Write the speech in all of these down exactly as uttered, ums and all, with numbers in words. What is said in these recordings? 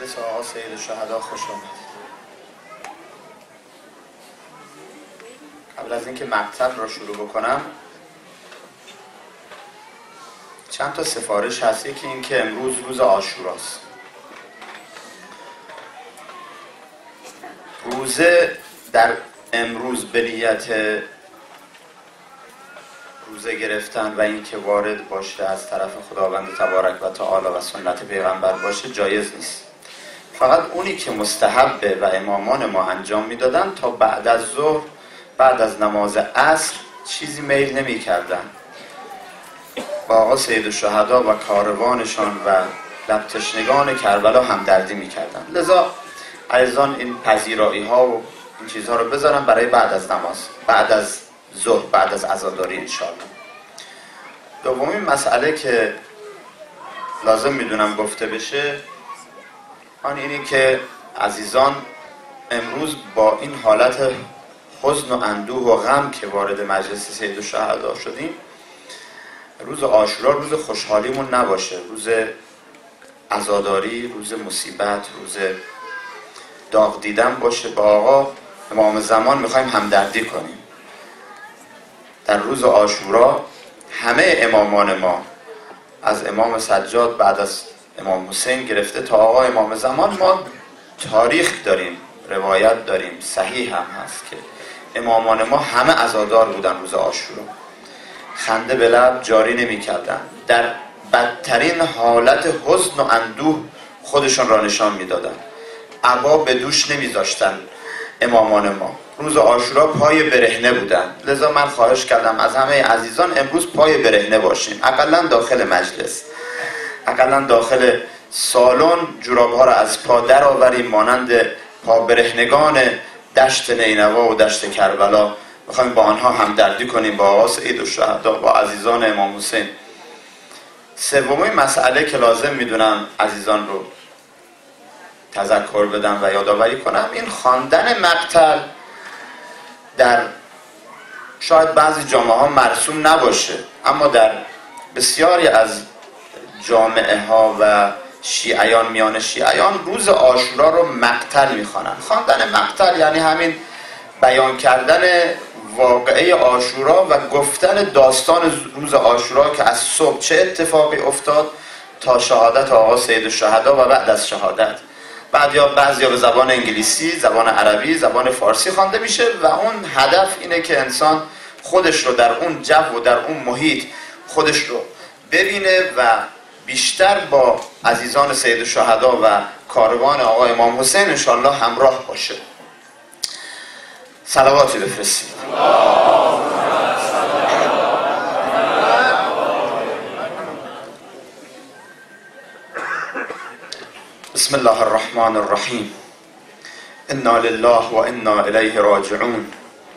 مجلس آقا سید الشهدا خوش آمد. قبل از اینکه مطلب را شروع بکنم چند تا سفارش هست. یکی این که امروز روز عاشوراست. روزه در امروز به نیت روزه گرفتن و اینکه وارد باشه از طرف خداوند تبارک و تعالی و سنت پیغمبر باشه جایز نیست. فقط اونی که مستحبه و امامان ما انجام میدادن تا بعد از ظهر، بعد از نماز عصر چیزی میل نمی کردن. با آقا سید الشهدا و کاروانشان و لبتشنگان کربلا همدردی می کردن. لذا عزیزان این پذیرایی ها و این چیزها رو بذارن برای بعد از نماز، بعد از ظهر، بعد از عزاداری انشاءالله. دومین مسئله که لازم میدونم گفته بشه آن اینی که عزیزان امروز با این حالت حزن و اندوه و غم که وارد مجلس سید الشهدا شدیم، روز عاشورا روز خوشحالیمون نباشه، روز عزاداری، روز مصیبت، روز داغ دیدن باشه. با آقا امام زمان میخوایم همدردی کنیم. در روز عاشورا همه امامان ما از امام سجاد بعد از امام حسین گرفته تا آقا امام زمان ما تاریخ داریم، روایت داریم، صحیح هم هست که امامان ما همه عزادار بودن روز عاشورا، خنده به لب جاری نمی کردن، در بدترین حالت حزن و اندوه خودشون را نشان می دادن، عبا به دوش نمی داشتن. امامان ما روز عاشورا پای برهنه بودن. لذا من خواهش کردم از همه عزیزان امروز پای برهنه باشیم، اقلا داخل مجلس، اقلا داخل سالن جوراب‌ها را از پا در آوریم، مانند پا برهنگان دشت نینوا و دشت کربلا. میخوایم با آنها همدردی کنیم، با آقا سید الشهدا، با عزیزان امام حسین. سومین مسئله که لازم میدونم عزیزان رو تذکر بدم و یادآوری کنم، این خواندن مقتل در شاید بعضی جامعه ها مرسوم نباشه، اما در بسیاری از جامعه ها و شیعیان، میان شیعیان روز عاشورا رو مقتل میخوانن. خواندن مقتل یعنی همین بیان کردن واقعه عاشورا و گفتن داستان روز عاشورا که از صبح چه اتفاقی افتاد تا شهادت آقا سید الشهدا و بعد از شهادت. بعد یا بعضیا به زبان انگلیسی، زبان عربی، زبان فارسی خوانده میشه و اون هدف اینه که انسان خودش رو در اون جو و در اون محیط خودش رو ببینه و بیشتر با عزیزان سید الشهدا و کاروان آقا امام حسین انشاءالله همراه باشه. صلواتی بفرستید. بسم الله الرحمن الرحیم. انا لله و انا الیه راجعون.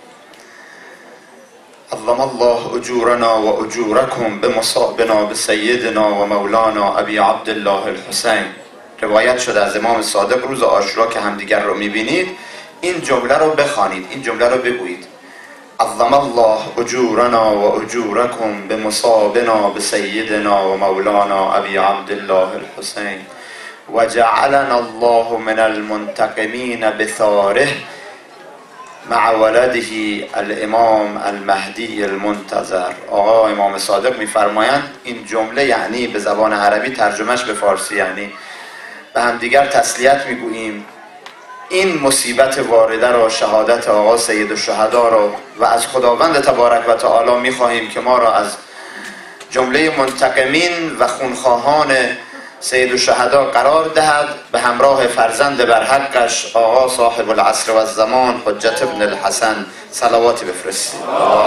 عظم الله اجورنا و اجورکم بمصابنا بسیدنا و مولانا ابی عبدالله الحسین. روایت شده از امام صادق روز عاشورا که همدیگر رو میبینید این جمله رو بخوانید، این جمله رو بگویید: عظم الله اجورنا و اجورکم بمصابنا بسیدنا و مولانا ابی عبدالله الحسین و جعلنا الله من المنتقمین بثاره مع ولده الامام المهدی المنتظر. آقا امام صادق میفرمایند این جمله یعنی به زبان عربی ترجمهش به فارسی یعنی به همدیگر تسلیت میگوییم این مصیبت وارده را، شهادت آقا سید الشهدا را، و از خداوند تبارک و تعالی میخواهیم که ما را از جمله منتقمین و خونخواهان سید الشهدا قرار دهد به همراه فرزند برحقش آقا صاحب العصر و الزمان حجت ابن الحسن. صلواتی بفرستید.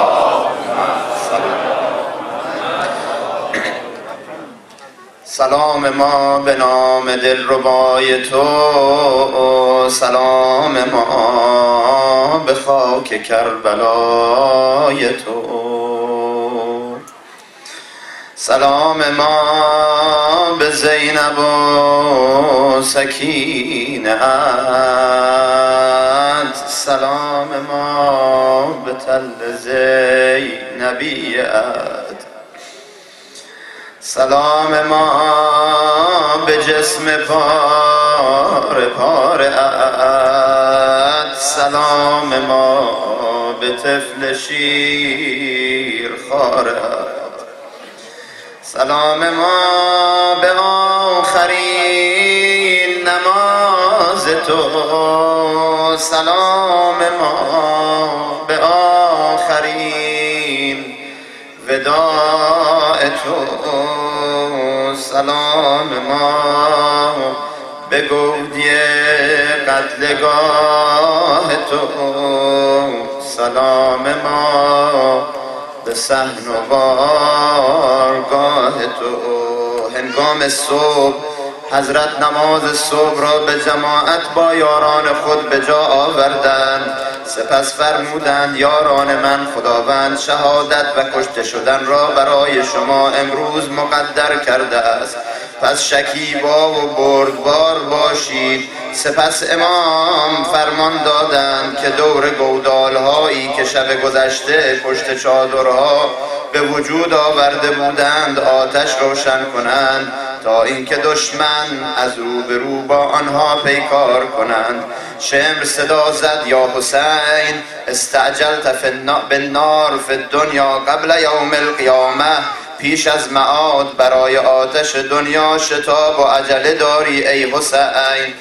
سلام ما به نام دلربای تو، سلام ما به خاک کربلای تو، سلام ما به زینب و سکینت، سلام ما به تل زینبیت، سلام ما به جسم پاره پاره ات، سلام ما به طفل شیر خاره، سلام ما به آخرین نماز تو، سلام ما به آخرین وداع تو، سلام ما به گودی قتلگاه تو، سلام ما به صحن و بارگاه تو. هنگام صبح حضرت نماز صبح را به جماعت با یاران خود به جا آوردند، سپس فرمودند یاران من، خداوند شهادت و کشته شدن را برای شما امروز مقدر کرده است، پس شکیبا و بردبار باشید. سپس امام فرمان دادند که دور گودال‌هایی که شب گذشته پشت چادرها به وجود آورده بودند آتش روشن کنند تا اینکه دشمن از روبرو با آنها پیکار کنند. شمر صدا زد یا حسین استعجلت بالنار فی الدنیا قبل یوم القیامه، پیش از معاد برای آتش دنیا شتاب و عجله داری ای حسین.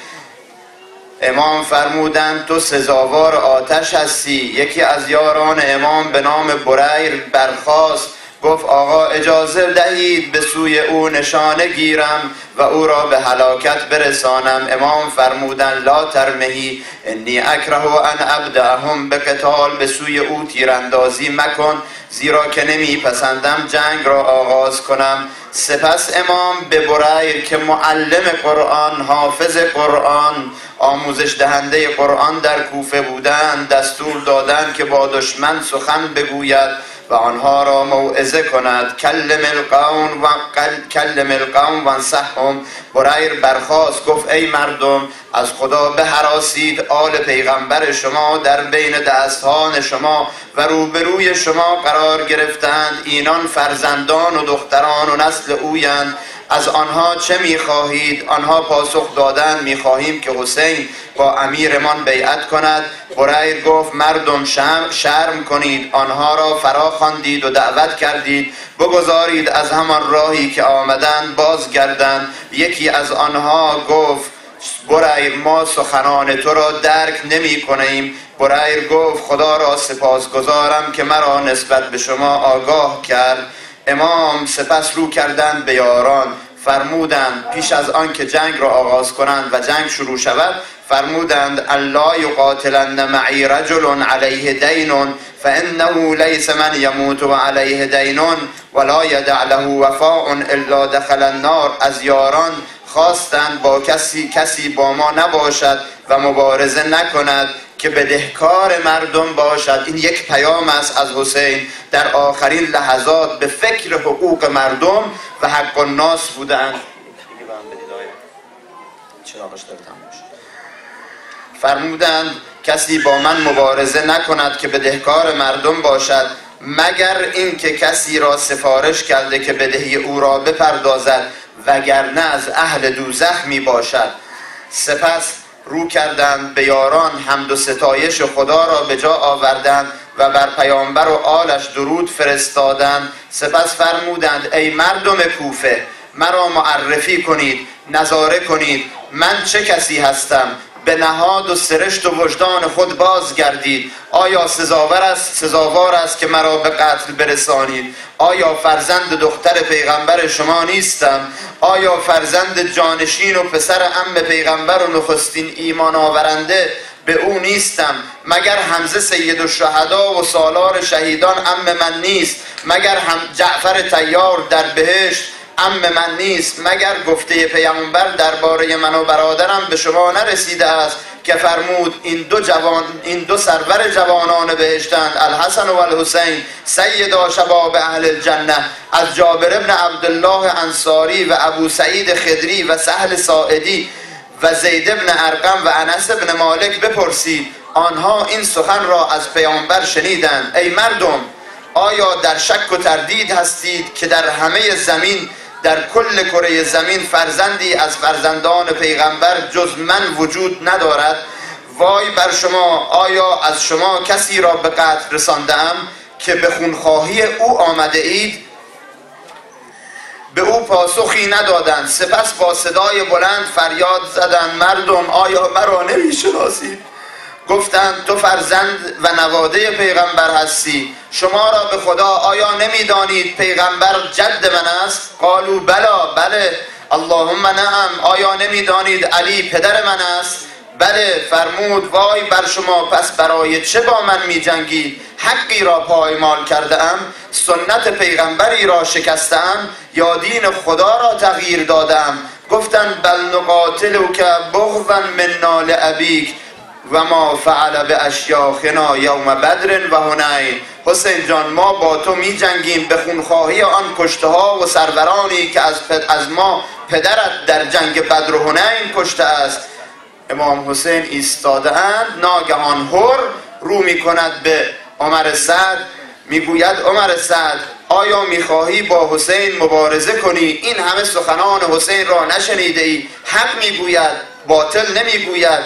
امام فرمودند تو سزاوار آتش هستی. یکی از یاران امام به نام بریر برخاست، گفت آقا اجازه دهید به سوی او نشانه گیرم و او را به هلاکت برسانم. امام فرمودند لا ترمهی انی اکره ان ابدأهم به قتال، به سوی او تیراندازی مکن زیرا که نمی پسندم جنگ را آغاز کنم. سپس امام به بریر که معلم قرآن، حافظ قرآن، آموزش دهنده قرآن در کوفه بودند دستور دادند که با دشمن سخن بگوید و آنها را موعظه کند. کلم القوم و کلم القوم و انصحهم. بریر برخاست گفت ای مردم از خدا بهراسید، آل پیغمبر شما در بین دستان شما و روبروی شما قرار گرفتند، اینان فرزندان و دختران و نسل اویند، از آنها چه میخواهید؟ آنها پاسخ دادند میخواهیم که حسین با امیرمان بیعت کند. بریر گفت مردم شرم, شرم کنید، آنها را فرا خواندید و دعوت کردید بگذارید از همان راهی که آمدند بازگردند. یکی از آنها گفت بریر ما سخنان تو را درک نمی کنیم. بریر گفت خدا را سپاسگزارم که مرا نسبت به شما آگاه کرد. امام سپس رو کردند به یاران، فرمودند پیش از آن که جنگ را آغاز کنند و جنگ شروع شود فرمودند الله یقاتلن معی رجل علیه دین فانه لیس من یموت و علیه دین ولا یدع له وفاء الا دخل النار. از یاران خواستند با کسی کسی با ما نباشد و مبارزه نکند که بدهکار مردم باشد. این یک پیام است از حسین. در آخرین لحظات به فکر حقوق مردم و حق الناس بودند. فرمودند کسی با من مبارزه نکند که بدهکار مردم باشد مگر اینکه کسی را سفارش کرده که بدهی او را بپردازد وگرنه از اهل دوزخ می باشد. سپس رو کردند به یاران، حمد و ستایش خدا را به جا آوردند و بر پیامبر و آلش درود فرستادند. سپس فرمودند ای مردم کوفه مرا معرفی کنید، نظاره کنید من چه کسی هستم. به نهاد و سرشت و وجدان خود بازگردید. آیا سزاوار است سزاوار است که مرا به قتل برسانید؟ آیا فرزند دختر پیغمبر شما نیستم؟ آیا فرزند جانشین و پسر عم پیغمبر و نخستین ایمان آورنده به او نیستم؟ مگر حمزه سید الشهدا و سالار شهیدان عم من نیست؟ مگر هم جعفر طیار در بهشت عم من نیست؟ مگر گفته پیامبر درباره من و برادرم به شما نرسیده است که فرمود این دو جوان این دو سرور جوانان بهشتند، الحسن و الحسین سیدا شباب اهل الجنه. از جابر ابن عبدالله انصاری و ابو سعید خدری و سهل ساعدی و زید ابن ارقم و انس ابن مالک بپرسید، آنها این سخن را از پیامبر شنیدند. ای مردم آیا در شک و تردید هستید که در همه زمین در کل کره زمین فرزندی از فرزندان پیغمبر جز من وجود ندارد. وای بر شما، آیا از شما کسی را به قتل رساندم که به خونخواهی او آمده اید؟ به او پاسخی ندادند. سپس با صدای بلند فریاد زدند مردم آیا مرا نمی‌شناسید؟ گفتند تو فرزند و نواده پیغمبر هستی. شما را به خدا آیا نمی‌دانید پیغمبر جد من است؟ قالوا بلا، بله. اللهم نعم، آیا نمی‌دانید علی پدر من است؟ بله. فرمود وای بر شما، پس برای چه با من می جنگید؟ حقی را پایمال کرده ام؟ سنت پیغمبری را شکستم یا دین خدا را تغییر دادم؟ گفتند بل نقاتلک بغضا منا لابیک و ما فعل به اشیاخنا یوم بدر و حنین. حسین جان ما با تو می جنگیم به خونخواهی آن کشته ها و سرورانی که از, از ما پدرت در جنگ بدر و حنین کشته است. امام حسین ایستاده اند. ناگهان هر رو می کند به عمر سعد، می گوید عمر سعد آیا می خواهی با حسین مبارزه کنی؟ این همه سخنان حسین را نشنیده ای؟ حق می گوید، باطل نمی گوید.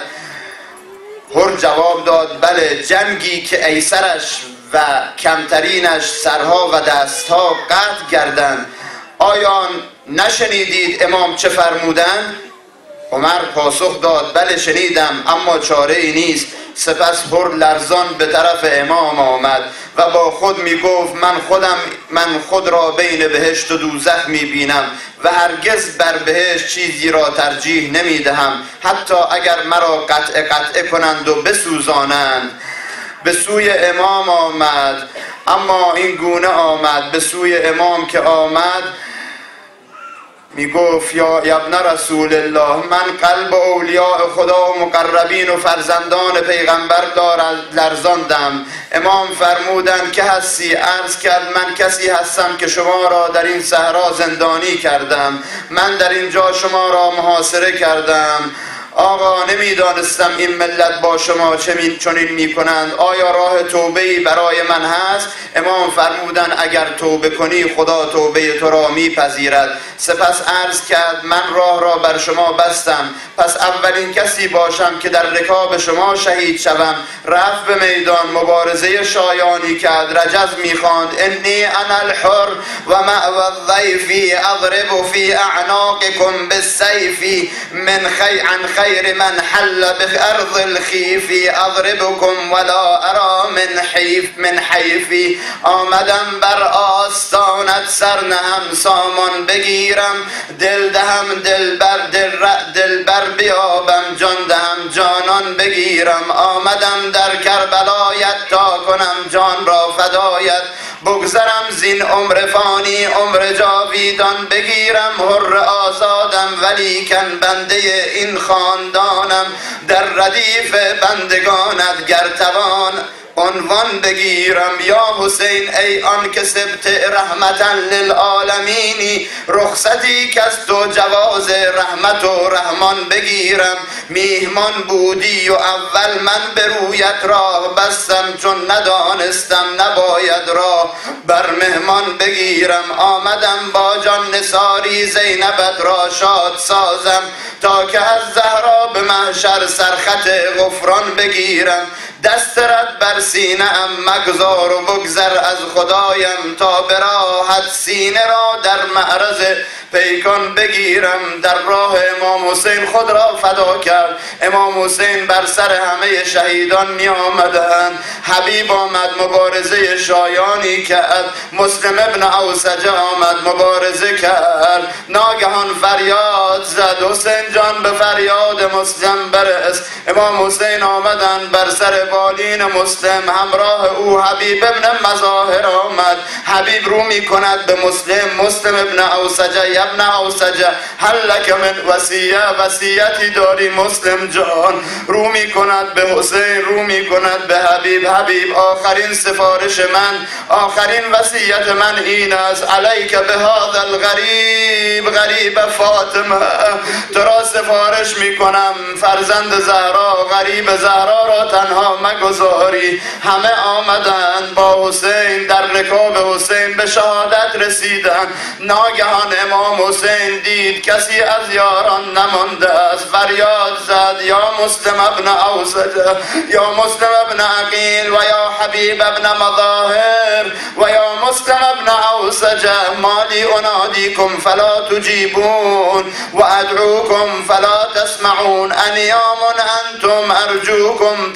هر جواب داد بله، جنگی که ایسرش و کمترینش سرها و دستها قطع گردند. آیا نشنیدید امام چه فرمودند؟ عمر پاسخ داد بله شنیدم، اما چاره ای نیست. سپس هر لرزان به طرف امام آمد و با خود می گفت من خودم من خود را بین بهشت و دوزخ می بینم و هرگز بر بهشت چیزی را ترجیح نمی دهم، حتی اگر مرا قطع قطع کنند و بسوزانند. به سوی امام آمد، اما این گونه آمد. به سوی امام که آمد می گفت یا ابن رسول الله، من قلب اولیاء خدا و مقربین و فرزندان پیغمبر دارد لرزاندم. امام فرمودند که هستی؟ عرض کرد من کسی هستم که شما را در این صحرا زندانی کردم. من در اینجا شما را محاصره کردم. آقا نمیدانستم این ملت با شما چه چنین میکنند. آیا راه توبه‌ای برای من هست؟ امام فرمودند اگر توبه کنی خدا توبه تو را میپذیرد. سپس عرض کرد من راه را بر شما بستم، پس اولین کسی باشم که در رکاب شما شهید شوم. رفت به میدان، مبارزه شایانی کرد، رجز میخواند انی انا الحر و مأوى الضیف اضرب فی اعناقکم بالسیف من خی عن خیر من حل بارض الخیف اضربکم ولا ارى من حیف من حیفی. آمدم بر آستانت سر نهم سامان بگیرم، دل دهم دل بر دل, دل بر بیابم، جان دهم جانان بگیرم. آمدم در کربلایت تا کنم جان را فدایت، بگذرم زین عمر فانی عمر جاویدان بگیرم. حر آزادم ولیکن بنده این خاندانم، در ردیف بندگانت گر توان عنوان بگیرم. یا حسین ای آن که سبت رحمتا للعالمینی، رخصتی که از تو جواز رحمت و رحمان بگیرم. میهمان بودی و اول من به رویت راه بستم، چون ندانستم نباید راه بر مهمان بگیرم. آمدم با جان نثاری زینبت را شاد سازم، تا که از زهرا به محشر سرخط غفران بگیرم. دست رد بر سینه ام مگذار و بگذر از خدایم، تا به راحت سینه را در معرض پیکان بگیرم. در راه امام حسین خود را فدا کرد. امام حسین بر سر همه شهیدان می آمدند. حبیب آمد مبارزه شایانی کرد. مسلم ابن اوسجه آمد مبارزه کرد. ناگهان فریاد زد حسین جان به فریاد مسلم برس. امام حسین آمدند بر سر بالین مسلم، همراه او حبیب ابن مظاهر آمد. حبیب رو می کند به مسلم. مسلم ابن اوسجه ابن اوسجه هل لک من وصیه، وصیتی داری مسلم جان؟ رو می کند به حسین، رو می کند به حبیب. حبیب آخرین سفارش من، آخرین وصیت من این است، علیک به هذا الغریب، غریب فاطمه. تو را سفارش می کنم فرزند زهرا، غریب زهرا را تنها را مگذاری. همه آمدند با حسین، در رکاب حسین به شهادت رسیدند. ناگهان امام حسین دید کسی از یاران نمانده است، فریاد زد یا مسلم ابن اوسجه، یا مسلم ابن عقیل و یا حبیب ابن مظاهر و یا مسلم ابن اوسجه، مالی انادیکم فلا تجیبون و ادعوکم فلا تسمعون، انیام انتم ارجوکم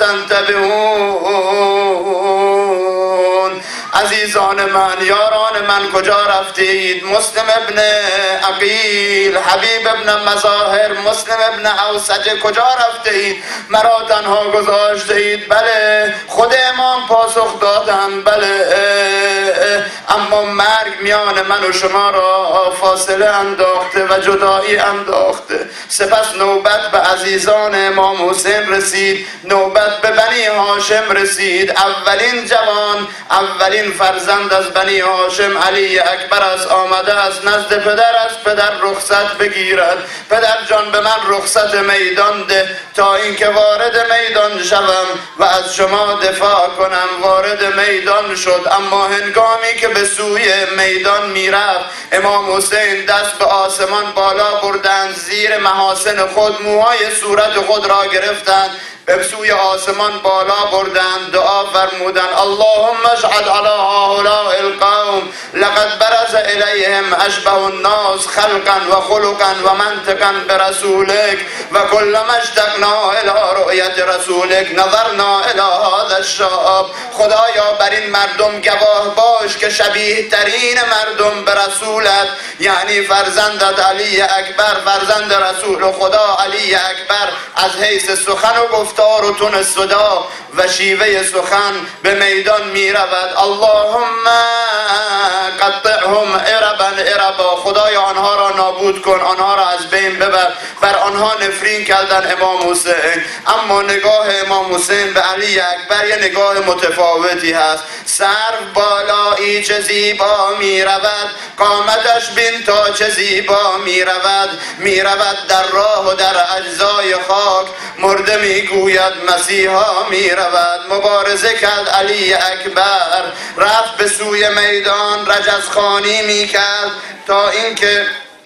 تنتبهون. عزیزان من، یاران من کجا رفتید؟ مسلم ابن عقیل، حبیب ابن مظاهر، مسلم ابن اوسجه کجا رفتید؟ مرا تنها گذاشته اید؟ بله. خود امام پاسخ دادند بله، اما مرگ میان من و شما را فاصله انداخته و جدایی انداخته. سپس نوبت به عزیزان امام حسین رسید، نوبت به بنی هاشم رسید. اولین جوان، اولین فرزند از بنی هاشم علی اکبر است، آمده است نزد پدر، از پدر رخصت بگیرد. پدر جان به من رخصت میدان ده تا اینکه وارد میدان شوم و از شما دفاع کنم. وارد میدان شد، اما هنگامی که به سوی میدان میرفت، امام حسین دست به آسمان بالا بردند، زیر محاسن خود موهای صورت خود را گرفتند، به سوی آسمان بالا بردند، دعا فرمودند اللهم اجعل علی هؤلاء القوم لقد برز الیهم اشبه الناس خلقا و خلقا و منطقا برسولک و کلما اشتقنا الی رؤیت رسولک نظرنا الی هذا الشاب. خدایا بر این مردم گواه باش که شبیه ترین مردم به رسولت، یعنی فرزندت علی اکبر، فرزند رسول خدا علی اکبر، از حیث سخن و گفتار و تون صدا و شیوه سخن به میدان می رود. اللهم قطعهم اربا اربا، خدایا آنها را نابود کن، آنها را از بین ببر. بر آنها نفرین کردن امام حسین. اما نگاه امام حسین به علی اکبر یه نگاه متفاوتی هست. سرو بالایی چه زیبا می رود، قامتش بین تا چه زیبا می رود، می رود در راه و در اجزای خاک، مرده می گوید مسیحا می رود. مبارزه کرد علی اکبر، رفت به سوی میدان، رجزخوانی می کرد تا اینکه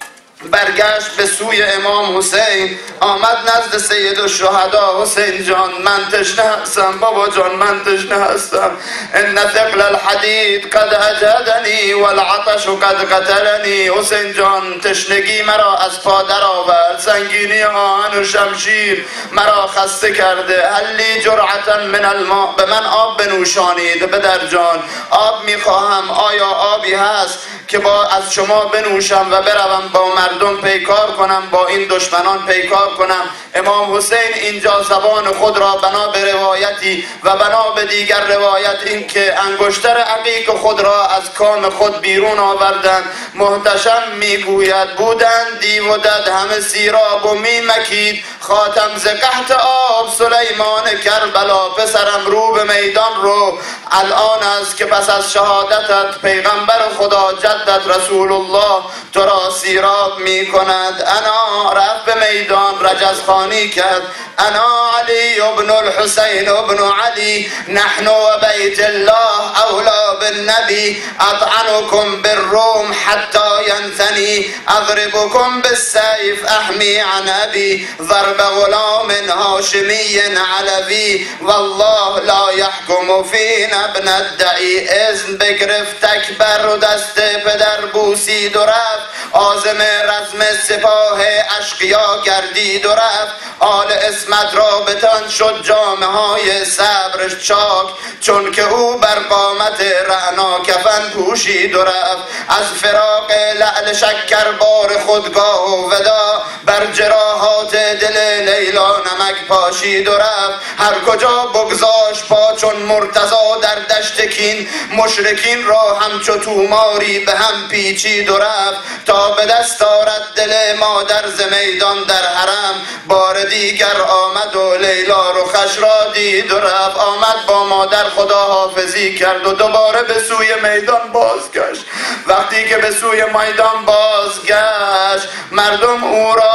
برگشت به سوی امام حسین. آمد نزد سید الشهدا. حسین جان من تشنه هستم، بابا جان من تشنه هستم. ان ثقل الحدید قد اجهدنی والعطش قد قتلنی. حسین جان تشنگی مرا از پا در آورد، سنگینی آهن و شمشیر مرا خسته کرده. هلی جرعتا من الماء، به من آب بنوشانید. پدر جان آب میخواهم، آیا آبی هست که با از شما بنوشم و بروم با مردم پیکار کنم، با این دشمنان پیکار کنم؟ امام حسین اینجا زبان خود را بنا به روایتی و بنا به دیگر روایت این که انگشتر عقیق خود را از کام خود بیرون آوردند. محتشم میگوید بودند دیو و دد همه سیراب و میمکید، خاتم ز قحط آب سلیمان کربلا. پسرم رو به میدان رو، الان است که پس از شهادتت پیغمبر خدا جدت رسول الله تو را سیراب می کند. انا رفت به میدان، رجزخوانی کرد. انا علی ابن الحسین ابن علی، نحن و بیت الله اولا بالنبی، اطعنکم بالروم حتی ینثنی، اضربکم بالسیف احمی عن ابی، ضرب غلام هاشمی علوی، والله لا یحکم فینا ابن الدعی. اذن بگرفت تکبر و دست پدر بوسید و رفت. عازم رزم سپاه اشقیا گردید و رفت. آل اسمت را بتان شد جامه های صبر چاک، چون که او بر قامت رعنا کفن پوشید و رفت. از فراق لعل شکر بار خودگاه و ودا، بر جراحات دل لیلا نمک پاشید و رفت. هر کجا بگذاشت پا چون مرتضی در دشت کین، مشرکین را همچو توماری به هم پیچید و رفت. تا به دست آرد دل مادر ز میدان در حرم، بار دیگر آمد و لیلا رخش را دید و رفت. آمد با مادر خدا حافظی کرد و دوباره به سوی میدان بازگشت. وقتی که به سوی میدان بازگشت، مردم او را از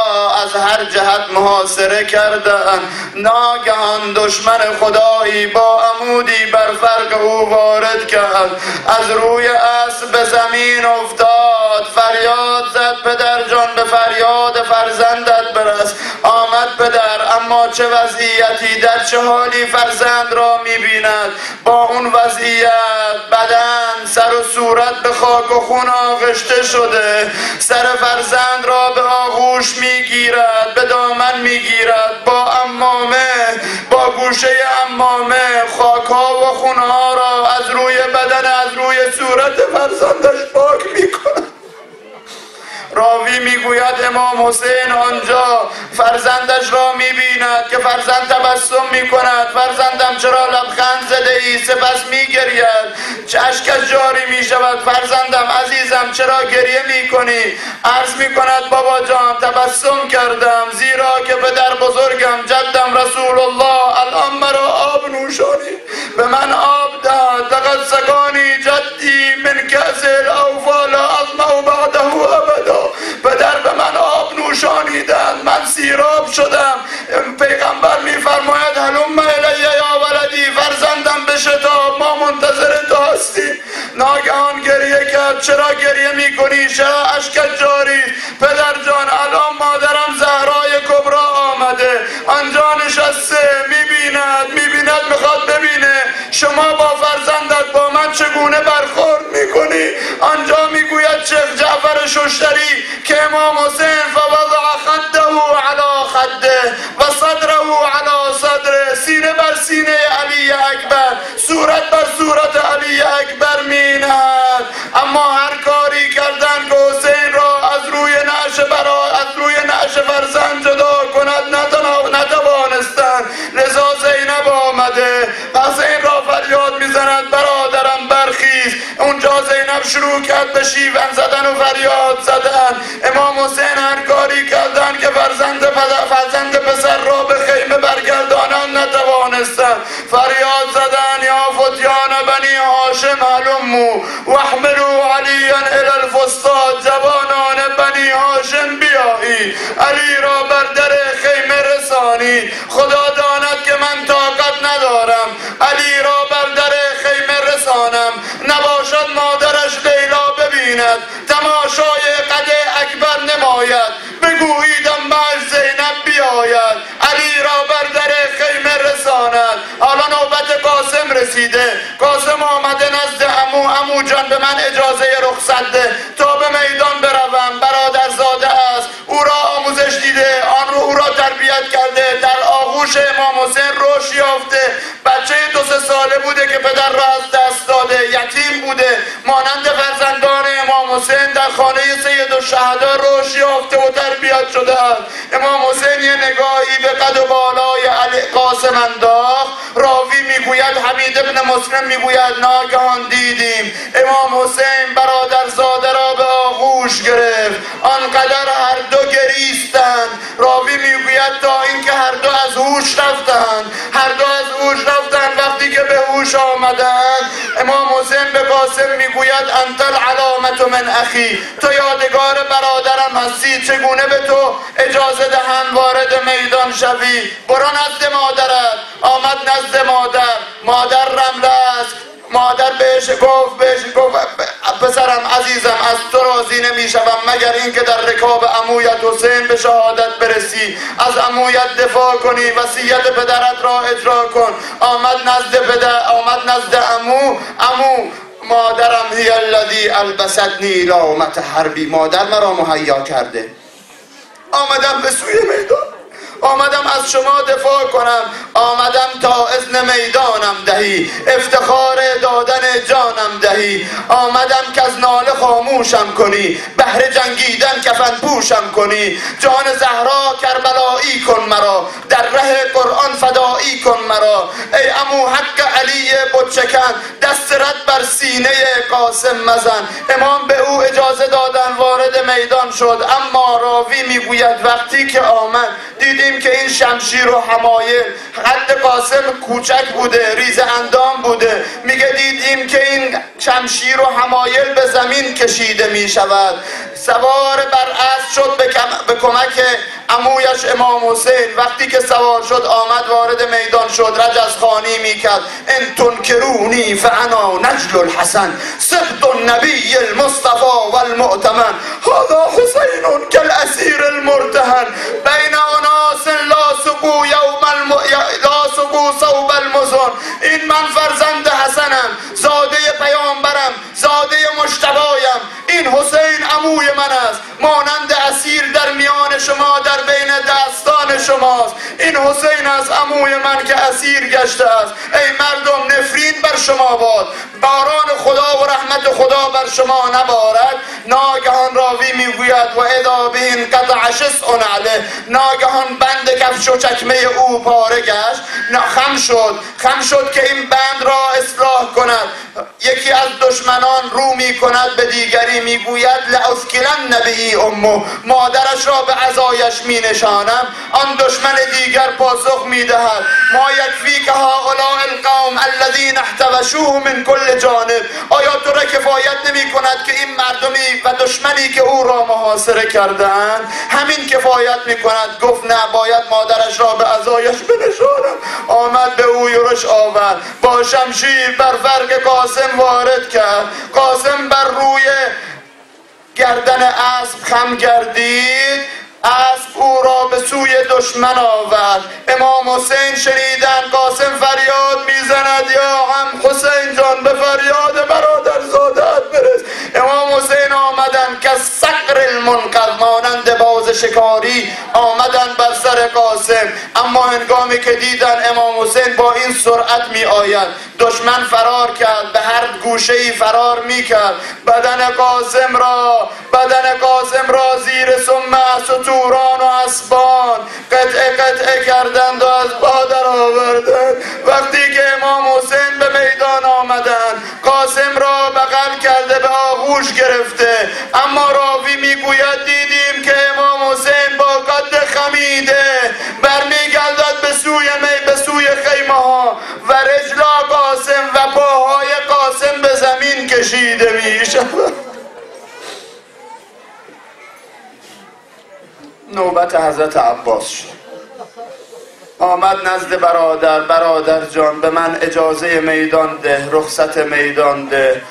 از هر جهت محاصره کردند. ناگهان دشمن خدایی با عمودی بر فرق او وارد کرد، از روی اسب به زمین افتاد، فریاد زد پدر جان به فریاد فرزندت برس. آمد پدر، اما چه وضعیتی، در چه حالی فرزند را می‌بیند؟ با اون وضعیت بدن، سر و صورت به خاک و خون آغشته شده، سر فرزند را به آغوش میگیرد، به دامن میگیرد، با عمامه، با گوشه عمامه خاک‌ها و خون‌ها را از روی بدن، از روی صورت فرزندش پاک میکند. راوی میگوید امام حسین آنجا فرزندش را میبیند که فرزند تبسم میکند. فرزندم چرا لبخند زده ای؟ سپس میگرید، اشکش جاری میشود. فرزندم عزیزم چرا گریه میکنی؟ عرض میکند بابا جان تبسم کردم زیرا که پدر بزرگم جدم رسول الله الان مرا آب نوشانی، به من آب داد. لقد سقانی جدی من کأس الاوفا لا اظمأ بعده ابدا. پدر به من آب نوشانیدند، من سیراب شدم. پیغمبر میفرماید هلم الی یا ولدی، فرزندم بشتاب، ما منتظر تو هستیم. ناگهان گریه کرد. چرا گریه میکنی؟ چرا اشکت جاری؟ پدر جان الان مادرم زهرای کبرا آمده، آنجا نشسته، میبیند میبیند میخواد ببینه شما با فرزندت با من چگونه برخورد میکنی. آنجا میگوید شیخ جعفر ششتری که امام حسین فوضع خده علی خده و صدره علی صدره، سینه بر سینه علی اکبر، صورت بر صورت علی اکبر مینهد. اما هر کاری کردن که حسین را از روی نعش برا از روی نعش فرزند جدا کند نتوانستند. لذا زینب آمده، حسین را فریاد میزند برادرم برخیز. اونجا زینب شروع کرد به شیون زدن و فریاد زدن. امام حسین هر کاری کردن که فرزند فرزند پسر را به خیمه برگردانند نتوانستند. فریاد زدن یا فتیان بنی هاشم هلموا واحملوا علیا الی الفسطاط، جوانان بنی هاشم بیایید، علی را بر در خیمه رسانید. خدا داند که من طاقت ندارم علی را بر در خیمه رسانم، نباشد مادرش لیلا ببیند، تماشای قد اکبر نماید، بگوییدم باش زینب بیاید، علی را بر در خیمه رساند. حالا نوبت قاسم رسیده. قاسم آمده نزد عمو. عمو جان به من اجازه رخصت ده تا به میدان بروم، برادرزاده است، او را آموزش دیده، آن رو او را تربیت کرده، در آغوش امام حسین رشد یافته. بچه دو سه ساله بوده که پدر را از دست داده، یتیم بوده، مانند فرزندان امام حسین در خانه سید الشهدا رشد یافته و تربیت شده است. امام حسین یه نگاهی به قد و بالای علی قاسم انداخت. راوی میگوید حمید ابن مسلم میگوید ناگهان دیدیم امام حسین برادرزاده را به آغوش گرفت، آنقدر هر دو گریستند. راوی میگوید تا اینکه هر دو از هوش رفتند، هر دو از هوش رفتند. وقتی که به هوش آمدند امام حسین به قاسم میگوید انت العلامة من اخی، تو یادگار برادرم هستی، چگونه به تو اجازه دهم وارد میدان شوی؟ برو نزد مادرت. آمد نزد مادر. مادر رمله است. مادر بهش گفت بهش گفت پسرم عزیزم از تو راضی نمیشم مگر اینکه در رکاب عمویت حسین به شهادت برسی، از عمویت دفاع کنی، وصیت پدرت را اجرا کن. آمد نزد پدر، آمد نزد عمو. عمو مادرم هی الذی البستنی لامت حربی، مادر مرا مهیا کرده. آمدم به سوی میدان، آمدم از شما دفاع کنم، آمدم تا اذن میدانم دهی، افتخار دادن جانم دهی. آمدم که از ناله خاموشم کنی، بهر جنگیدن کفن پوشم کنی. جان زهرا کربلایی کن مرا، در ره قرآن فدایی کن مرا. ای عمو حق علی بتشکن، دست رد بر سینه قاسم مزن. امام به او اجازه دادن وارد میدان شد. اما راوی میگوید وقتی که آمد دیدیم که این شمشیر و حمایل، قد قاسم کوچک بوده، ریز اندام بوده. میگه دیدیم که این شمشیر و حمایل به زمین کشیده میشود. سوار بر اسب شد به, کم... به کمک عمویش امام حسین وقتی که سوار شد آمد وارد میدان شد، رجزخوانی میکرد ان تنکرونی فانا نجل الحسن صبت النبی المصطفى والمؤتمن هذا حسین كالاسیر المرتهن بین اناس لا سقو یوم الم... لا سقو صوب المزن. این من فرزند حسنم، زاده پیامبرم، زاده مجتبایم. این حسین عموی من است، مانند اسیر در میان شما در بین دستان شماست. این حسین است عموی من که اسیر گشته است. ای مردم نفرین بر شما باد، باران خدا و رحمت خدا بر شما نبارد. ناگهان راوی میگوید و اذا به انقطع شسع علیه، ناگهان بند کفش و چکمه او پاره گشت، خم شد خم شد که این بند را اصلاح کند. یکی از دشمنان رو می کند به دیگری میگوید لأثکلن به امه، مادرش را به عزایش می نشانم. آن دشمن دیگر پاسخ می دهد ما یکفی که هؤلاء القوم الذین احتوشوه من کل جانب. آیا تو را کفایت نمی کند که این مردمی و دشمنی که او را محاصره کردند همین کفایت می کند؟ گفت نه، باید مادرش را به عزایش بنشانم. آمد به او یورش آورد، با شمشیر بر فرق قاسم وارد کرد. قاسم بر روی گردن اسب خم گردید، اسب او را به سوی دشمن آورد. امام حسین شنیدن قاسم فریاد میزند یا عم حسین جان، به فریاد برادر زادت برس. امام حسین آمدن که صقر المنقذ، مانند باز شکاری آمدن بر سر قاسم. اما هنگامی که دیدن امام حسین با این سرعت می آید، دشمن فرار کرد، به هر گوشه‌ای فرار می کرد. بدن قاسم را بدن قاسم را زیر سم ستوران و اسبان قطعه قطعه کردند و از پا در آوردند. وقتی که امام حسین به میدان آمدند، قاسم را بغل کرده به آغوش گرفته. اما راوی میگوید دیدیم که امام حسین با قد خمیده برمیگردد به سوی می به سوی خیمه ها و رجلا قاسم و پاهای قاسم به زمین کشیده میشود. نوبت حضرت عباس شد. آمد نزد برادر، برادر جان به من اجازه میدان ده، رخصت میدان ده.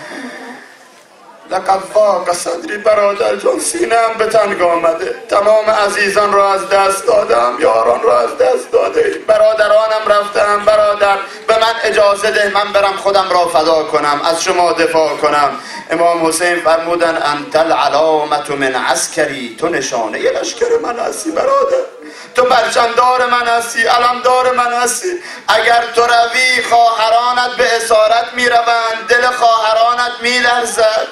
لقد ضاق صدری، برادر جان سینه‌ام به تنگ آمده، تمام عزیزان را از دست دادم، یاران را از دست داده، برادرانم رفتم. برادر به من اجازه ده من برم خودم را فدا کنم، از شما دفاع کنم. امام حسین فرمودن انت العلامة من عسکری، تو نشانه لشکر من هستی برادر، تو پرچمدار من هستی، علمدار من هستی. اگر تو روی خواهرانت به اسارت می روند، دل خواهرانت می لرزد.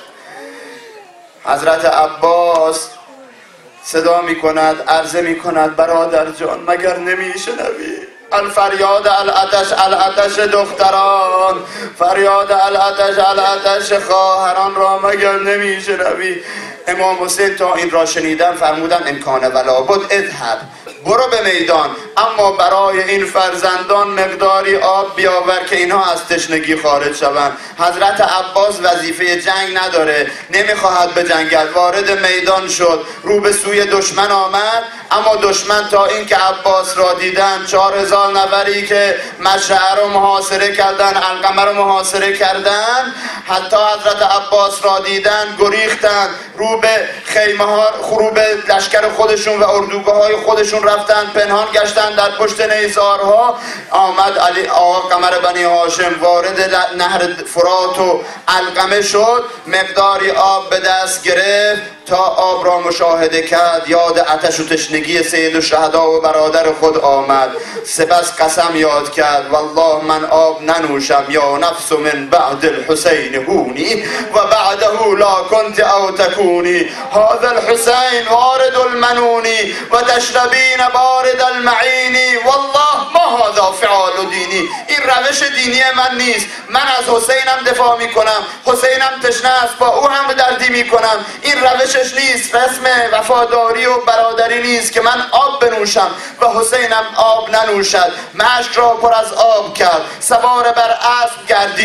حضرت عباس صدا می کند، عرضه می کند برادر جان مگر نمی شنوی الفریاد العطش العطش دختران، فریاد العطش العطش خواهران را مگر نمی شنوی؟ امام حسین تا این را شنیدن فرمودن امکان ولا بد اذهب، برو به میدان، اما برای این فرزندان مقداری آب بیاور که اینها از تشنگی خارج شوند. حضرت عباس وظیفه جنگ نداره، نمیخواهد به جنگل. وارد میدان شد، رو به سوی دشمن آمد، اما دشمن تا اینکه عباس را دیدن، چهار هزار نفری که مشعر رو محاصره کردن، علقمه رو محاصره کردن، حتی حضرت عباس را دیدن گریختن، رو به خیمه ها، رو به لشکر خودشون و اردوگاه های خودشون رفتن، پنهان گشتن در پشت نیزارها. آمد علی آقا قمر بنی هاشم وارد نهر فرات و علقمه شد، مقداری آب به دست گرفت، تا آب را مشاهده کرد یاد آتش و تشنگی سید الشهدا و برادر خود آمد. سپس قسم یاد کرد والله من آب ننوشم یا نفس من بعد الحسین هونی و بعده لا کنت او تکونی. هذا الحسین وارد المنونی و تشربین بارد المعینی والله ما هذا فعال دینی. این روش دینی من نیست، من از حسینم دفاع می کنم، حسینم تشنه است، با او هم دردی می کنم. این روشش نیست، رسم وفاداری و برادری نیست که من آب بنوشم و حسینم آب ننوشد. مشک را پر از آب کرد، سوار بر اسب گردید،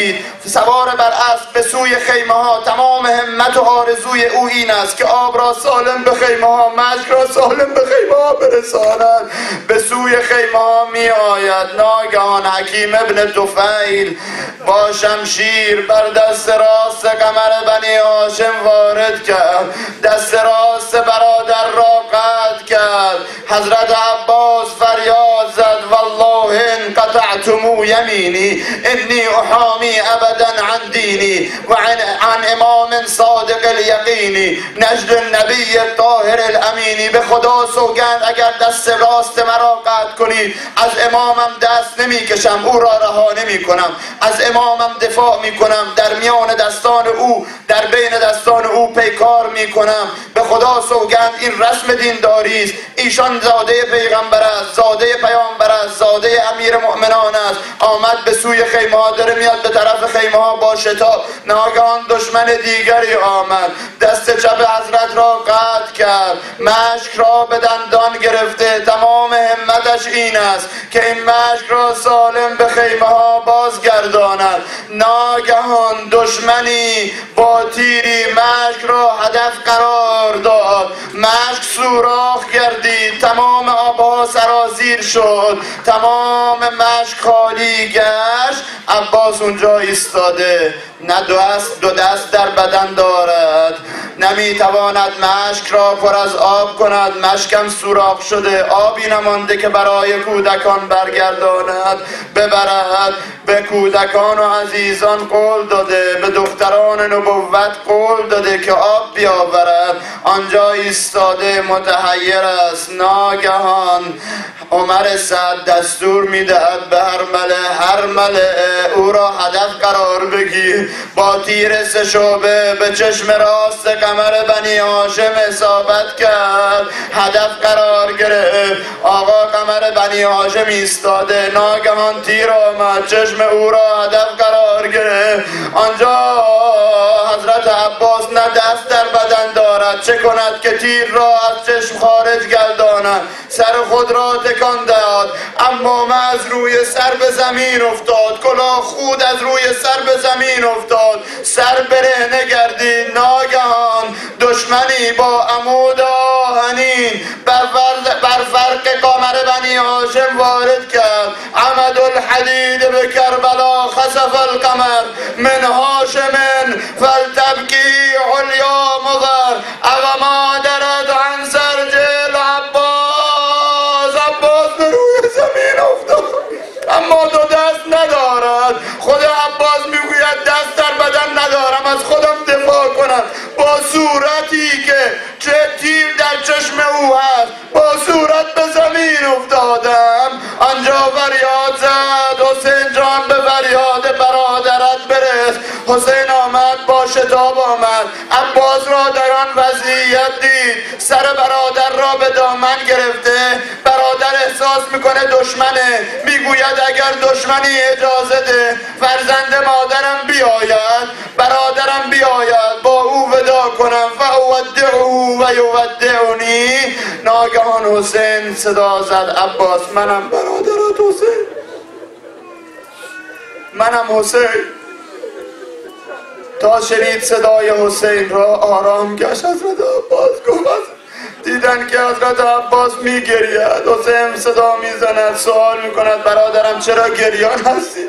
سوار بر اسب به سوی خیمه ها. تمام همت و آرزوی او این است که آب را سالم به خیمه ها، مشک را سالم به خیمه ها برساند. به سوی خیمه ها می آید. ناگهان حکیم ابن طفیل با شمشیر بر دست راست قمر بنی هاشم وارد کرد، دست راست برادر را قطع کرد. حضرت عباس فریاد زد والله ان قطعتم یمینی انی احامی ابدا عن دینی و عن, عن امام صادق الیقینی نجد النبی الطاهر الامینی. به خدا سوگند اگر دست راست مرا قطع کنید از امامم دست نمی کشم، او را رها نمی کنم، از امامم دفاع می کنم، در میان دستان او در بین دستان او پیکار می کنم. به خدا سوگند این رسم دینداری است. ایشان زاده پیغمبر است، زاده پیامبر است، زاده امیر مؤمنان است. آمد به سوی خیمه ها، داره میاد به طرف خیمه ها با شتاب. ناگهان دشمن دیگری آمد، دست چپ حضرت را قطع کرد، مشک را به دندان گرفته. تمام همتش این است که این مشک را سالم به خیمه ها بازگرداند. ناگهان دشمنی با تیری مشک را هدف قرار داد، مشک سوراخ گردید، تمام آبها سرازیر شد، تمام مشک خالی گشت. عباس اونجا ایستاده، نه دو دست دو دست در بدن دارد، نمیتواند مشک را پر از آب کند، مشکم سوراخ شده، آبی نمانده که برای کودکان برگرداند ببرد. به کودکان و عزیزان قول داده، به دختران نبوت قول داده که آب بیاورد. آنجا ایستاده متحیر است. ناگهان عمر سعد دستور میدهد به هرمله، هرمله او را هدف قرار بگیر. با تیر سه شعبه به چشم راست قمر بنی هاشم اصابت کرد، هدف قرار گرفت. آقا قمر بنی هاشم ایستاده، ناگهان تیر آمد، چشم او را هدف قرار گرفت. آنجا حضرت عباس نه دست در بدن دارد، چه کند که تیر را از چشم خارج گرداند. سر خود را تکان داد، اما از روی سر به زمین افتاد، کلاه خود از روی سر به زمین افتاد، سر برهنه گردید. ناگهان دشمنی با عمود آهنین بر فرق قمر بنی هاشم وارد کرد. عمد الحدید به کربلا خسف القمر من هاشم فلتبکی علیا مغر اغما درد عن سرجل عباس. عباس به روی زمین افتاد، اما دو دست ندارد. خود عباس میگوید دست در بدن ندارم، از خودم دفاع کنم. با صورتی که چه تیر در چشم او هست، با صورت به زمین افتادم. آنجا فریاد زد حسین جان به فریاد برادرت برس. حسین آمد، با شتاب آمد، عباس را در آن وضعیت دید، سر برادر را به دامن گرفته. برادر احساس میکنه دشمنه، میگوید اگر دشمنی اجازه ده فرزند مادرم بیاید، برادرم بیاید، با او ودا کنم. فاودعه و یودعنی. ناگهان حسین صدا زد عباس منم برادرت حسین، منم حسین. تا شنید صدای حسین را آرام گشت. حضرت عباس گفت، دیدن که حضرت عباس میگرید. حسین صدا میزند، سوال میکند برادرم چرا گریان هستی؟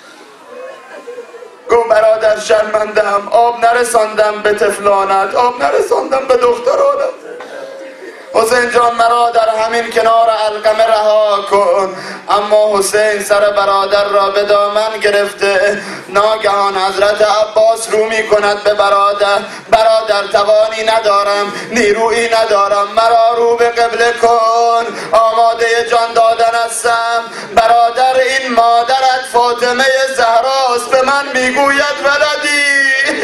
گفت برادر شرمندم، آب نرساندم به طفلانت، آب نرساندم به دخترانت. حسین جان مرا در همین کنار علقمه رها کن. اما حسین سر برادر را به دامن گرفته. ناگهان حضرت عباس رو می کند به برادر، برادر توانی ندارم، نیرویی ندارم، مرا رو به قبله کن، آماده جان دادن هستم. برادر این مادرت فاطمه زهراست، به من میگوید ولدی.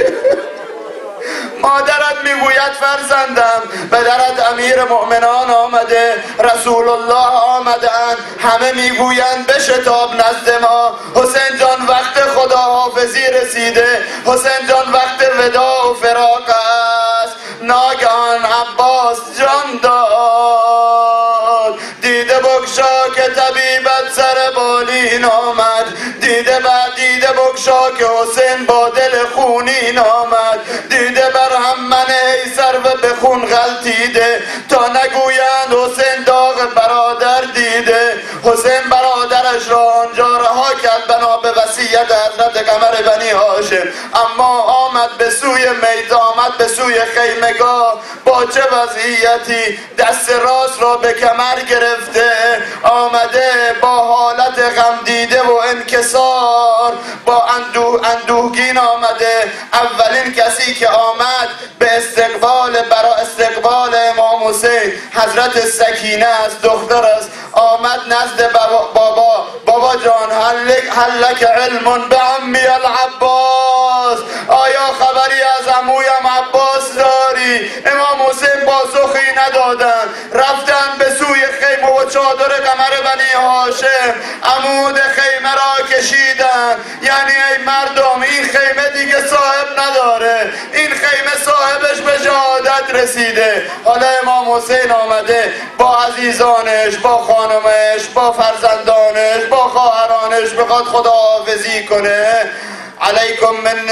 مادرت میگوید فرزندم، پدرت امیر مؤمنان آمده، رسول الله آمدن، همه میگویند بشتاب نزد ما. حسین جان وقت خداحافظی رسیده، حسین جان وقت وداع و فراق است. ناگهان عباس جان داد، دیده بگشا که طبیبت سر بالین آمد، دیده بعد دیده بگشا بگشا که حسین با دل خونین آمد. دیده بر هم من ای سر و به خون غلطیده، تا نگویند حسین داغ برادر دیده. حسین برادرش را آنجا رها کرد بنا به وصیت حضرت قمر بنی هاشم، اما آمد به سوی میدان، آمد به سوی خیمگاه. با چه وضعیتی؟ دست راست را به کمر گرفته آمده، با حالت غم دیده و انکسار، با اندوه اندوهگین آمده. اولین کسی که آمد به استقبال برای استقبال امام حسین حضرت سکینه است، دختر است. آمد نزد بابا بابا, بابا جان هل لک علم به عمی العباس، آیا خبری از عمویم عباس داری؟ امام حسین پاسخی ندادند، رفتن به سوی خیمه و چادر قمر بنی هاشم عمود خیمه را کشیدن. یعنی ای مردم، این خیمه دیگه صاحب نداره، این خیمه صاحبش به شهادت رسیده. حالا امام حسین آمده با عزیزانش، با خانمش، با فرزندانش، با خواهرانش بخواد خداحافظی کنه. علیکم من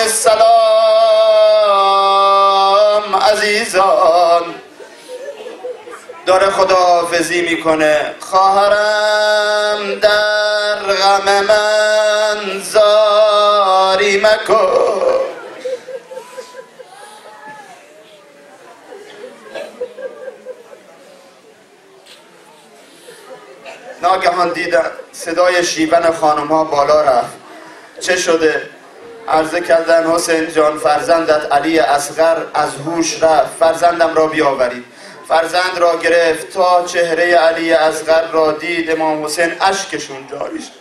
السلام عزیزان. داره خداحافظی میکنه. خواهرم در غم من زاری مکن. ناگهان دیدن صدای شیون خانم ها بالا رفت. چه شده؟ عرضه کردن حسین جان فرزندت علی اصغر از هوش رفت، فرزندم را بیاورید. فرزند را گرفت، تا چهره علی اصغر را دید امام حسین اشکشون جاری شد.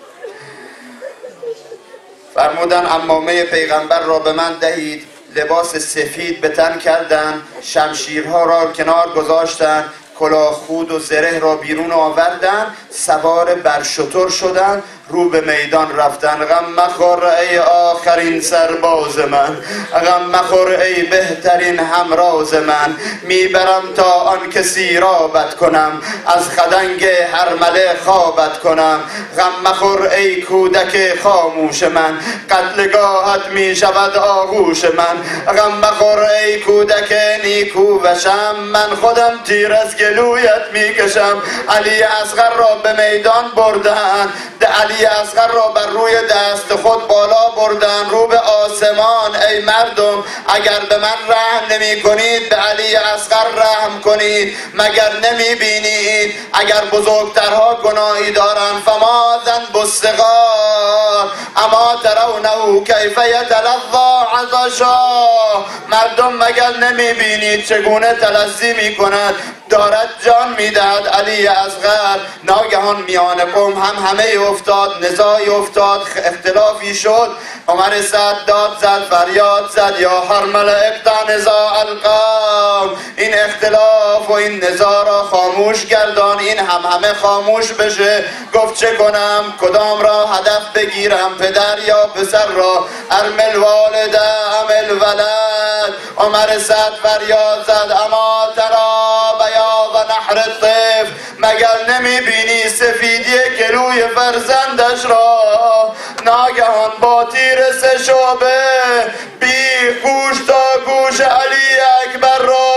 فرمودن عمامه پیغمبر را به من دهید. لباس سفید به تن کردند، شمشیرها را کنار گذاشتند، کلاه خود و زره را بیرون آوردن، سوار بر شتر شدن، رو به میدان رفتن. غم مخور ای آخرین سرباز من، غم مخور ای بهترین همراز من. میبرم تا آن که سیرابت کنم، از خدنگ هرمله خوابت کنم. غم مخور ای کودک خاموش من، قتلگاهت میشود آغوش من. غم مخور ای کودک نیکو وشم، من خودم تیر از گلویت میکشم. علی اصغر را به میدان بردن، علی اصغر را بر روی دست خود بالا بردن، رو به آسمان. ای مردم، اگر به من رحم نمی کنید به علی اصغر رحم کنید. مگر نمی بینید اگر بزرگترها گناهی دارند؟ فما ذنب الصغار اما ترونه کیف یتلظی عطشا. مردم مگر نمی بینید چگونه تلظی می کند، دارد جان میدهد علی اصغر. ناگهان میان قوم هم همه افتاد، نزاعی افتاد، اختلافی شد. عمر سعد داد زد، فریاد زد یا هرمله اقطع نزاع القوم. این اختلاف و این نزاع را خاموش گردان، این هم همه خاموش بشه. گفت چه کنم؟ کدام را هدف بگیرم؟ پدر یا پسر را؟ ارمل والده امل ولد. عمر سعد فریاد زد اما ترا بیا و نحر الطفل، مگر نمی بینی سفیدی گلوی فرزندش را؟ ناگهان با تیر سه شعبه بی گوش تا گوش علی اکبر را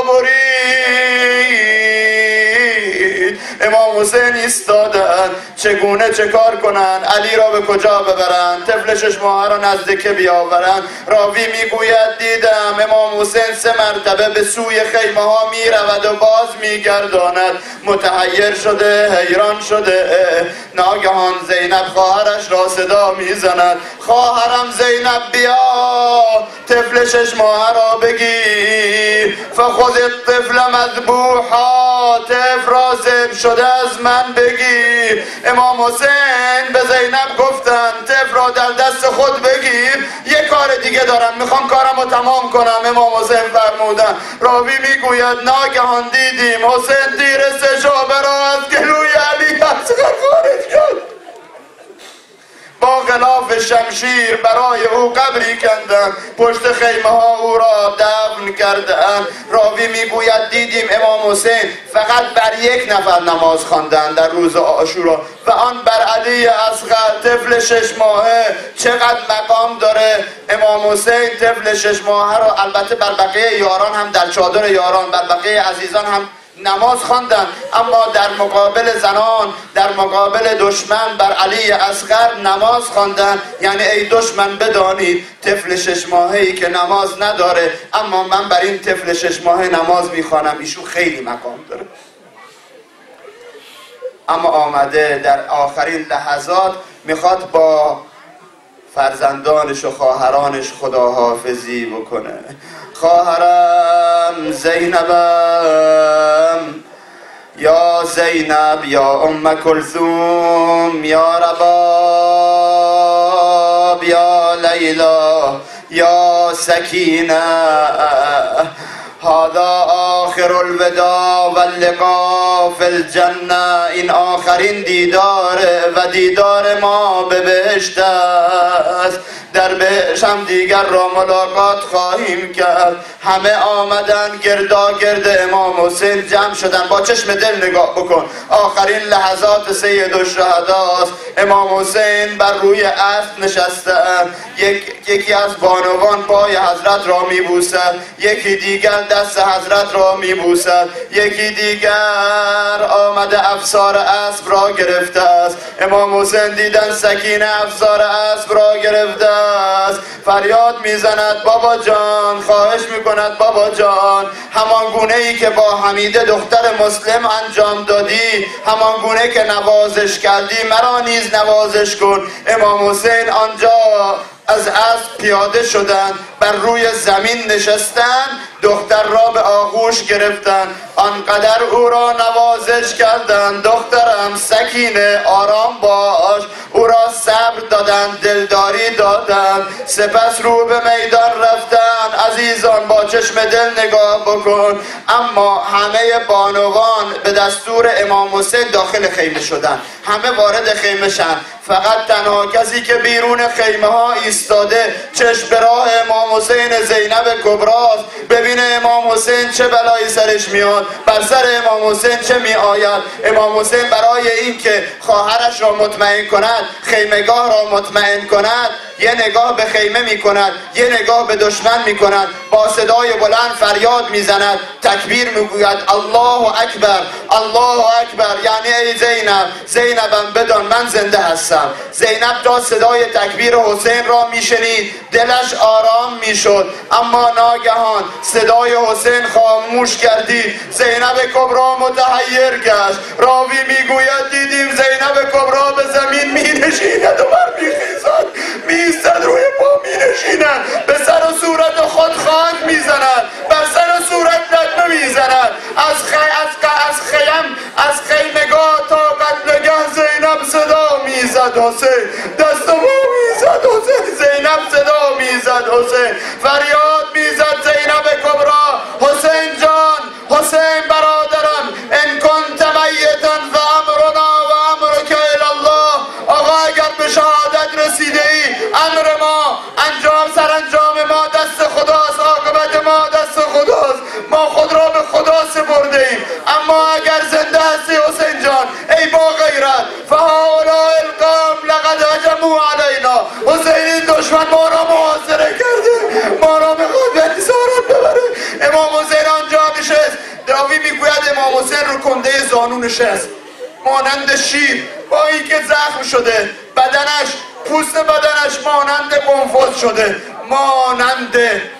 برید. امام حسین ایستادن، چگونه چه کار کنن؟ علی را به کجا ببرن؟ طفل شش ماهه را نزدیک بیاورن؟ راوی میگوید دیدم امام حسین سه مرتبه به سوی خیمه ها می رود و باز می گرداند. متحیر شده، حیران شده. ناگهان زینب خواهرش را صدا می زند، خواهرم زینب بیا طفل شش ماهه را بگیر. فخذ الطفل مذبوحا، طفل را ذبح شده از من بگیر. امام حسین به زینب گفتن طفل را در دست خود بگیر، یک کار دیگه دارم، میخوام کارم رو تمام کنم. امام حسین فرمودن، راوی میگوید ناگهان دیدیم حسین تیر سه شعبه را از گلوی علی اصغر خارج شد. با غلاف به شمشیر برای او قبری کندند، پشت خیمه ها او را دفن کردند. راوی میگوید دیدیم امام حسین فقط بر یک نفر نماز خواندند در روز عاشورا و آن بر علی اصغر طفل شش ماهه. چقدر مقام داره امام حسین طفل شش ماهه را البته بر بقیه یاران هم در چادر یاران بر بقیه عزیزان هم نماز خواندند، اما در مقابل زنان در مقابل دشمن بر علی اصغر نماز خواندند. یعنی ای دشمن بدانید طفل شش ماهه‌ای که نماز نداره، اما من بر این طفل شش ماهه نماز میخوانم، ایشون خیلی مقام داره. اما آمده در آخرین لحظات میخواد با فرزندانش و خواهرانش خداحافظی بکنه. خواهرم زینبم، یا زینب یا ام کلثوم، یا رباب یا لیلا یا سکینه، هذا آخر الوداع و اللقاء فی الجنه. این آخرین دیداره و دیدار ما به بهشت است. در بهشت هم دیگر را ملاقات خواهیم کرد. همه آمدن گردا گرد امام حسین جمع شدن. با چشم دل نگاه بکن، آخرین لحظات سید الشهداست. امام حسین بر روی اسب نشستند. یک، یکی از بانوان پای حضرت را میبوسد، یکی دیگر دست حضرت را میبوسد، یکی دیگر آمده افسار اسب را گرفته است. امام حسین دیدن سکینه افسار اسب را گرفته است، فریاد میزند بابا جان، خواهش میکند بابا جان، همان گونه ای که با حمیده دختر مسلم انجام دادی، همان گونه که نوازش کردی مرا نیز نوازش کن. امام حسین آنجا از اسب پیاده شدند، بر روی زمین نشستند، دختر را به آغوش گرفتند، آنقدر او را نوازش کردند دخترم سکینه آرام باش، او را صبر دادند، دلداری دادند، سپس رو به میدان رفتند. عزیزان با چشم دل نگاه بکن، اما همه بانوان به دستور امام حسین داخل خیمه شدند، همه وارد خیمه شدند، فقط تنها کسی که بیرون خیمه ها ایستاده چشم به راه امام حسین زینب کبراست، ببینه امام حسین چه بلایی سرش میاد، بر سر امام حسین چه می آید. امام حسین برای این که خواهرش را مطمئن کند، خیمگاه را مطمئن کند، یه نگاه به خیمه می کند، یه نگاه به دشمن می کند، با صدای بلند فریاد می زند، تکبیر می گوید الله اکبر الله اکبر، یعنی ای زینب، زینبم بدان من زنده هستم. زینب تا صدای تکبیر حسین را می شنید دلش آرام می شد، اما ناگهان صدای حسین خاموش کردی. زینب کبرا متحیر گشت. راوی می گوید دیدیم زینب کبرا به زمین می نشیند و بر می خیزد، می ایستد، روی پا می نشیند، به سر و صورت خود خاک می زند، بر سر و صورت لطمه می زند. از خی... از از خیم از خیمگاه تا قتلگاه زینب صدا می زد حسین، دست و می زد حسین، زینب صدا می زد حسین، فریاد می زد زینب کبرا، حسین جان، حسین برادرم، ان کنت میتا و امرنا و امرک الی الله. آقا اگر به شهادت رسیده ای، امر ما، انجام سرانجام ما دست خداست، عاقبت ما دست خداست، ما خود را به خدا سپرده ایم. اما اگر زنده هستی حسین جان، ای با غیرت، فهؤلاء القوم لقد هجموا علینا. حسین این دشمن ما را محاصره کرده، ما را میخواد به اسارت ببره. امام حسین آنجا نشست. راوی میگوید امام حسین رو کنده زانو نشست، مانند شیر، با اینکه زخم شده، بدنش، پوست بدنش مانند قنفذ شده، مانند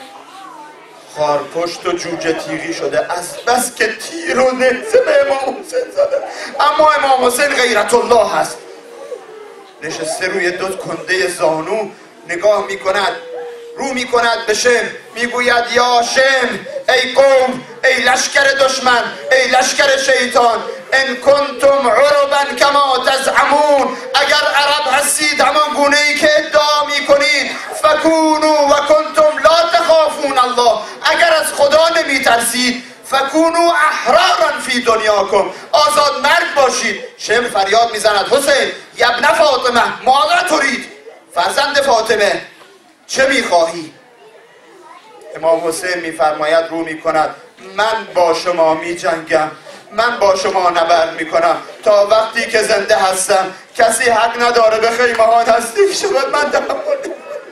خارپشت و جوجه تیغی شده، از بس که تیر و نهزه به امام حسین زده. اما امام حسین غیرت الله هست، نشسته روی دو کنده زانو، نگاه میکند، رو میکند به شم، میگوید یا شم، ای قوم، ای لشکر دشمن، ای لشکر شیطان، ان کنتم عربا کما تزعمون، اگر عرب هستید همان گونه ای که ادعا میکنید، فکونوا و کنتم لا تخافون الله، اگر از خدا نمیترسید، فکونوا احرارا فی دنیاکم، آزاد مرگ باشید. شم فریاد میزند حسین، یبن فاطمه ماذا ترید؟ فرزند فاطمه چه میخواهی؟ امام حسین میفرماید رو میکند من با شما میجنگم، من با شما نبرد میکنم تا وقتی که زنده هستم کسی حق نداره به خیمه ها نزدیک شود. من تحمل.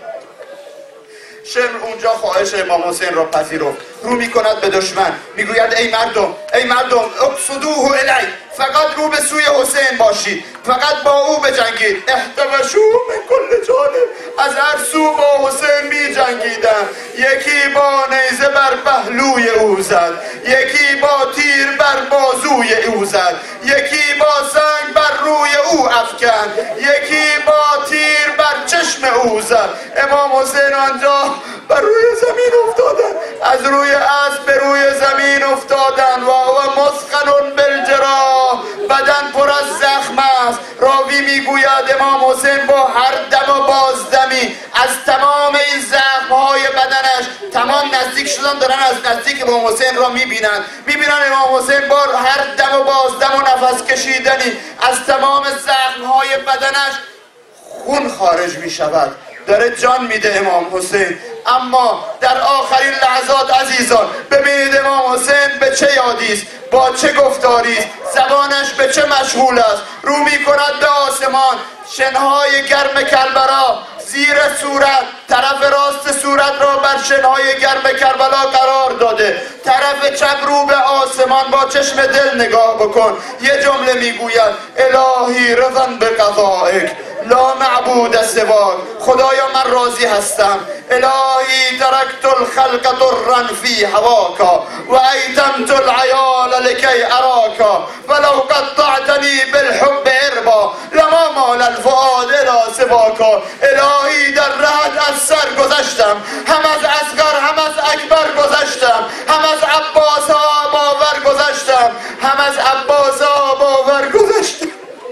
شمر اونجا خواهش امام حسین را پذیرفت، رو میکند به دشمن، میگوید ای مردم ای مردم اقصدوه الی، فقط رو به سوی حسین باشید، فقط با او بجنگید. احتوشو من کل جانب، از هر سو با حسین می جنگیدن. یکی با نیزه بر پهلوی او زد، یکی با تیر بر بازوی او زد، یکی با سنگ بر روی او افکن، یکی با تیر بر چشم او زد. امام حسین آنجا بر روی زمین افتادن، از روی اسب به روی زمین افتادن. و و مسخن بالجراح، بدن پر از زخم است. راوی میگوید امام حسین با هر دم و بازدمی از تمام این زخم‌های بدنش تمام نزدیک شدن، دارن از نزدیک امام حسین را میبینن میبینن امام حسین با هر دم و بازدم و نفس کشیدنی از تمام زخم‌های بدنش خون خارج میشود، داره جان میده امام حسین. اما در آخرین لحظات عزیزان ببینید امام حسین به چه یادی است، با چه گفتاری است، زبانش به چه مشغول است. رو میکند به آسمان، شنهای گرم کربلا زیر صورت، طرف راست صورت را بر شنهای گرم کربلا قرار داده، طرف چپ رو به آسمان با چشم دل نگاه بکن. یه جمله میگوید الهی رضا به قضائک لا معبود سواک، خدایا من راضی هستم. الهی ترکت الخلق طرا فی هواکا و ایتمت العیال لکی اراکا ولو قطعتنی بالحب اربا لما مال الفؤاد الی سواکا. الهی در رهت از سر گذشتم، هم از اصغر هم از اکبر گذشتم، هم از عباس ها باور گذشتم، هم از عباس ها باور گذشتم.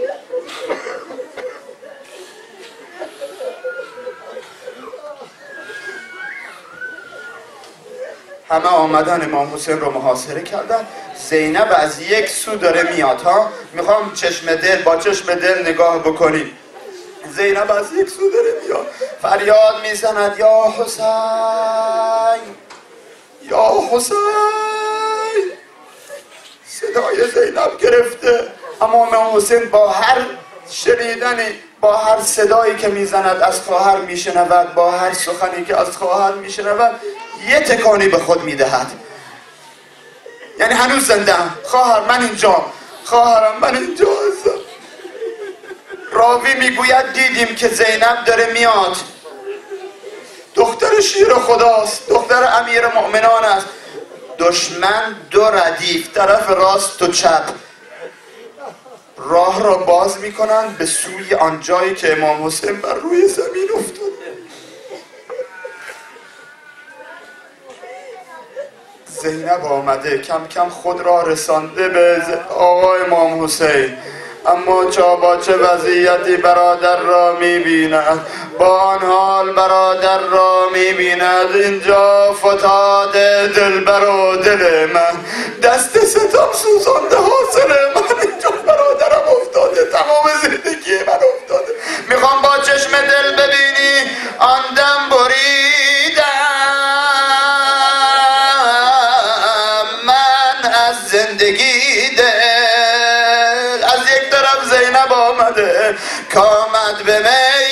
همه آمدن امام حسین رو محاصره کردن. زینب از یک سو داره میاد ها، میخوام چشم دل با چشم دل نگاه بکنیم. زینب از یک سو داره میاد، فریاد میزند یا حسین یا حسین. صدای زینب گرفته، اما امام حسین با هر شنیدنی، با هر صدایی که میزند از خواهر میشنود، با هر سخنی که از خواهر میشنود یه تکانی به خود میدهد. یعنی هنوز زندم، خواهر من اینجا، خواهرم من اینجا هستم. راوی میگوید دیدیم که زینب داره میاد، دختر شیر خداست، دختر امیر مؤمنان است. دشمن دو ردیف، طرف راست و چپ، راه را باز میکنند به سوی آنجایی که امام حسین بر روی زمین افتاده. زینب آمده، کم کم خود را رسانده به آقا امام حسین، اما چا با چه وضعیتی برادر را میبیند، با آن حال برادر را میبیند. اینجا فتاد دلبر و دل من، دست ستم سوزانده حاصل من. اینجا برادرم افتاده، تمام زندگی من افتاده. میخوام با چشم دل ببینی آن دم بریدم من از زندگی دل. از یک طرف زینب آمده کامد به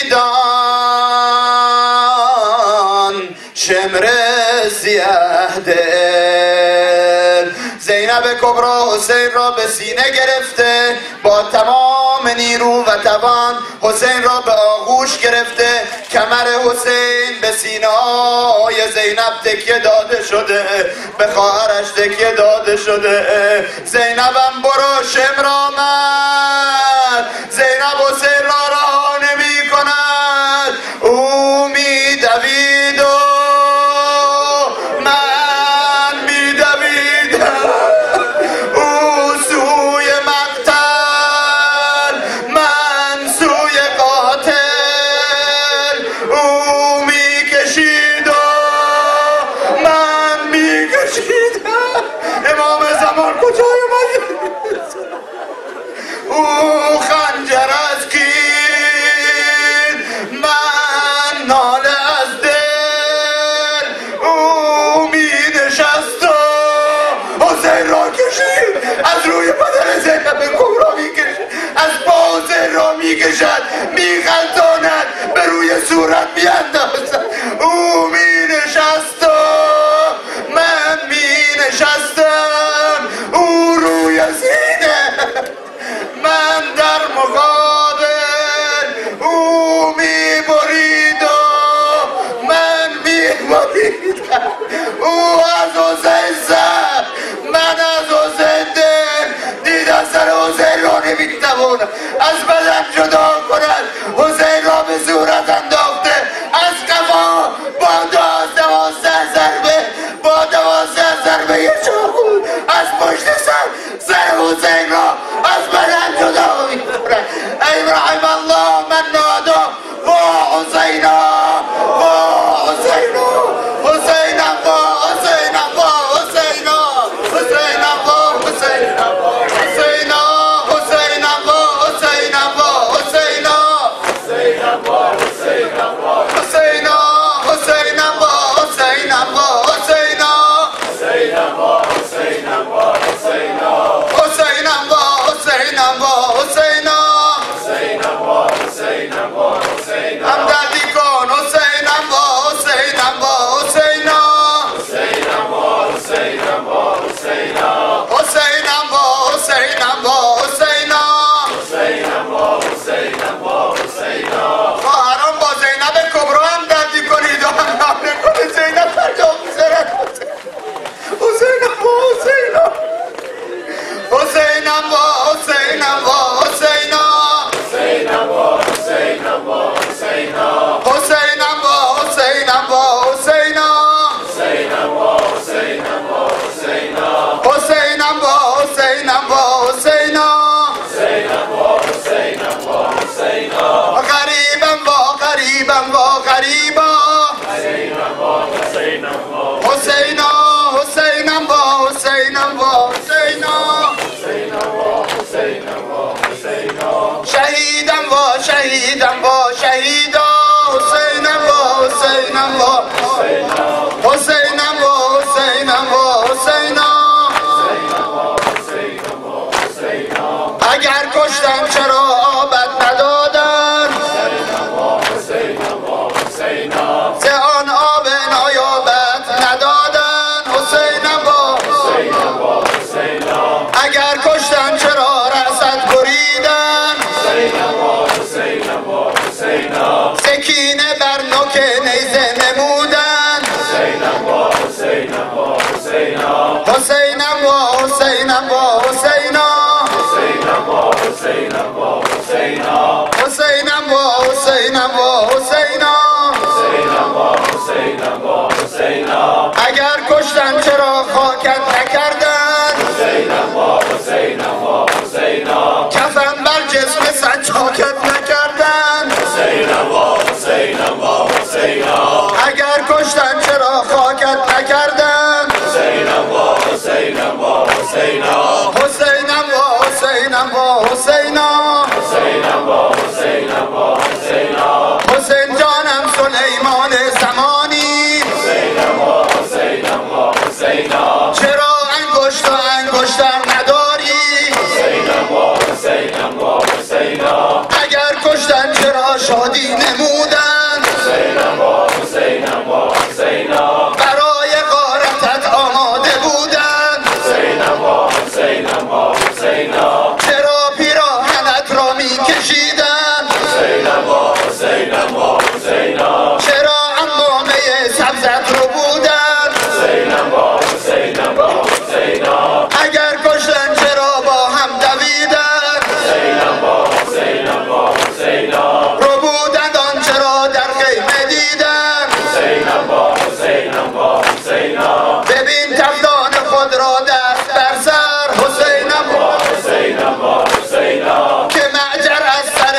میدان، شمر سیاه دل. زینب کبرا حسین را به سینه گرفته، با تمام نیرو و توان حسین را به آغوش گرفته. کمر حسین به سینه های زینب تکیه داده شده، به خواهرش تکیه داده شده. زینبم برو، شمر آمد. زینب حسین را رها نمی کند، او می دوید و من می دویدم. او سوی مقتل، من سوی قاتل. او می کشید و من می کشیدم. امام زمان کجای من؟ میکشد میخلطاند به روی صورت میاندازد. او می نشست و من می نشستم، او روی زینه من در مقابل، او می برید و من می بریدم، او از حسین زد من از حسین دل، دید از سر حسین را نمیتواند از بدن جدا کند، حسین را به صورت انداخته از قفا با دوازده ضربه با دوازده ضربه یه چاقو از پشت سر سر حسین را از بدن جدا می‌کند. ای رحم الله من نادا و حسینا و حسینا حسینا و حسینا و حسینا حسینا و حسینا حسینا حسینا و حسینا و حسینا حسینا و حسینا و حسینا حسینا و حسینا و حسینا حسینا و حسینا و حسینا حسینا و حسینا و حسینا حسینا و حسینا و حسینا همدردی کن حسینا و حسینا و حسینا حسینا و حسینا و حسینا حسینا و حسینا و حسینا حسینا و حسینا و حسینا خواهران با زینب کبرا همدردی کنید و همدردی کنید. زینب فردا می‌ذارد حسینا و حسینا حسینا و حسینا و حسینا حسینا و حسینا و حسینا حسینا و حسینا و حسینا حسینا و حسینا و حسینا حسینا و حسینا و حسینا حسینا و حسینا و حسینا غریبا و غریبا و غریبا حسینا و حسینا و حسینا حسینا و حسینا و حسینا حسینا و حسینا و حسینا شهیدا و شهیدا و شهیدا حسینا و حسینا و حسینا حسینا و حسینا و حسینا اگر کشتن چرا آبت ندادن ز آن آب نایابت ندادن حسینا و اگر کشتن چرا رأست بریدن سکینه بر نوک نیزه نمودن حسینا و حسینا و حسینا حسینا و حسینا و حسینا حسینا و حسینا و حسینا حسینا و حسینا و حسینا حسینا و حسینا و حسینا اگر کشتن چرا خاکت نکردن حسینا و حسینا و حسینا کفن بر جسم سجاکت نکردن حسینا و حسینا و حسینا اگر کشتن چرا خاکت نکردن حسینا و حسینا و حسینا حسینا و حسینا و حسینا حسینا و حسینا و حسینا حسین جانم سلیمان زمانی حسینا و حسینا و حسینا چرا انگشت و انگشتر نداری حسینا و حسینا و حسینا اگر کشتن چرا شادی نمودن حسینا و حسینا و حسینا برای غارتت آماده بودن حسینا و حسینا و حسینا چرا پیراهنت را میکشیدن حسینا و حسینا و حسینا چرا عمامه سبزت رو بودن حسینا و حسینا و حسینا اگر کشتن چرا با هم دویدن حسینا و حسینا و حسینا رو بودند آن چرا در خیمه دیدن حسینا و حسینا و حسینا ببین تفدان خود را دست بر سر حسینا و حسینا و حسینا که معجر از سر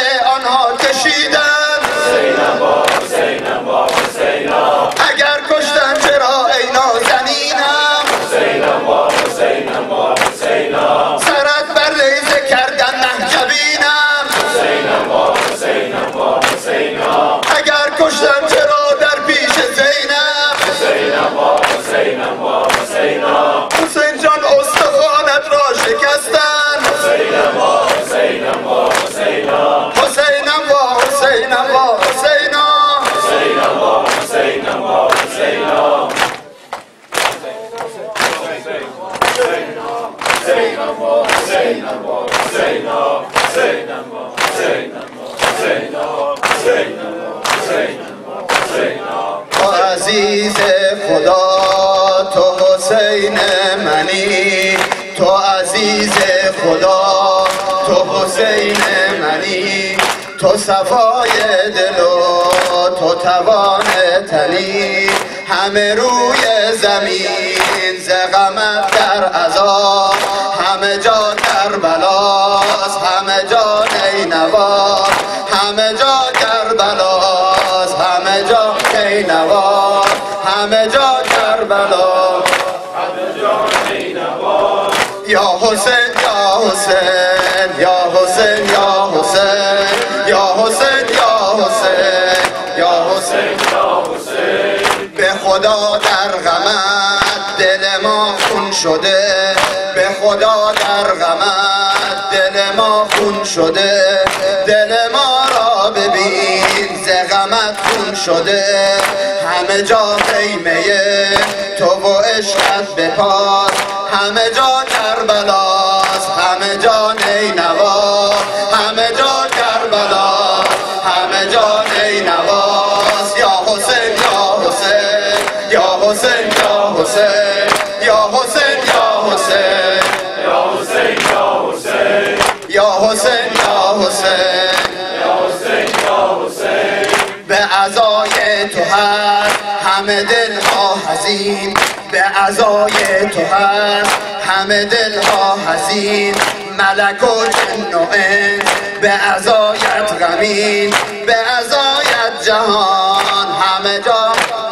تو عزیز خدا تو حسین منی، تو عزیز خدا تو حسین منی، تو صفای دل و تو توان تنی، همه روی زمین ز غمت در عذاب، همه جا کربلاست همه جا نینوا، همه جا کربلاست همه جا نینوا، همه جا کربلا همه جا نینوا. یا حسین یا حسین یا حسین یا حسین یا حسین یا حسین یا حسین یا حسین، به خدا در غمت دل ما خون شده، به خدا در غمت دل ما خون شده، دل ما را ببین ز غمت خون شده، همه جا خیمه تو و عشقت بپاس، همه جا کربلاست همه جا نینوا، همه جا کربلا همه جا نینواست. یا حسین یا حسین یا حسین یا حسین یا حسین یا حسین یا حسین یا حسین یا حسین یا حسین یا حسین یا حسین. به عزای تو هست همه دلها حزین، به عزای تو هست همه دلها حزین، ملک و جن و انس به عزایت غمین، به عزایت جهان همه جا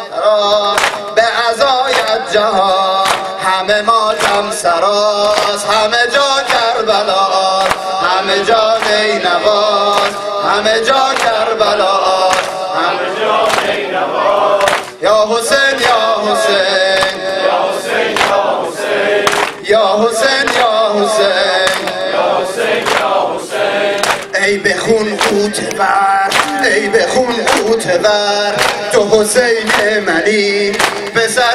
به عزایت جهان همه ماتم سراز، همه جا کربلاست همه جا نینواست، همه جا کربلاست همه جا نینواست. یا حسین یا حسین یا حسین یا حسین یا حسین یا حسین یا حسین یا حسین. ای به خون قوت ور ای به خون قوت ور تو حسین منی، پسر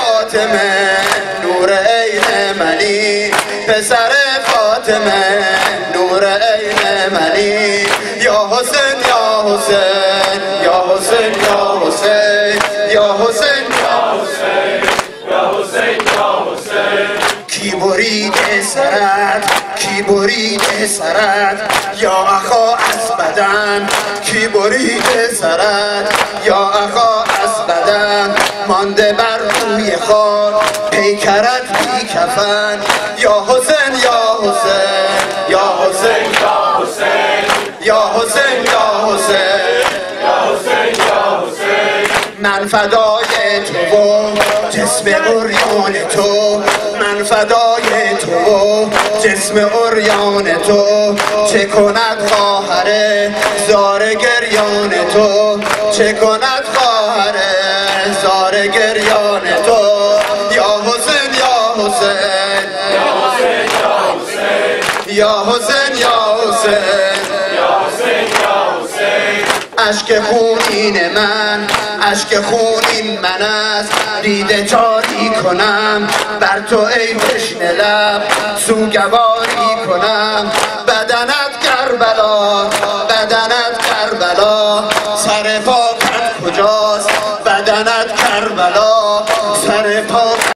فاطمه نور عین منی، پسر فاطمه نور عین منی. یا حسین یا حسین یا حسین یا حسین یا حسین یا حسین یا حسین یا حسین. کی برید سرت کی برید سرت یا اخا از بدن، کی برید سرت یا اخا از بدن، مانده بر روی خاک پیکرت بی کفن. یا حسین یا حسین یا حسین یا حسین یا حسین یا حسین یا حسین یا حسین. من فدای تو و جسم عریان تو، من فدای تو و جسم عریان تو، چه کند خواهر زار گریان تو، چه کند خواهر زار گریان تو. یا حسین یا حسین یا حسین یا حسین یا حسین یا حسین یا حسین یا حسین. اشک خونین من اشک خونین من است، دیده جاری کنم بر تو ای تشنه لب، سوگواری کنم بدنت کربلا بدنت کربلا، سر پاکت کجاست بدنت کربلا سر پاکت